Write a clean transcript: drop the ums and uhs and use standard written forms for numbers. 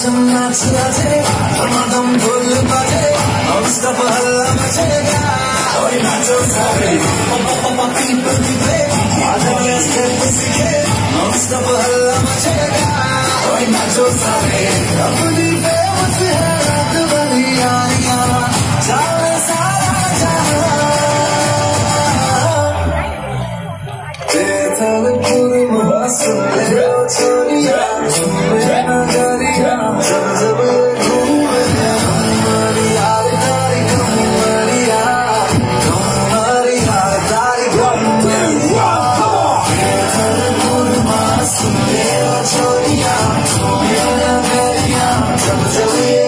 झम नाच नाचे धमाधम ढोल बाजे नॉनस्टॉप हल्ला मचेगा और नाचो सारे पीपल की प्ले आज नया स्टेप सीखे नॉनस्टॉप हल्ला मचेगा और नाचो सारे अपनी फेमस है रात भरी यारियां जाने सारा जहां थलपुर बस ले छोरिया झूमे नगरिया जब जब घूमे हमारिया हमारिया हमारिया हमारिया थलपुर बस ले छोरिया झूमे नगरिया जब जब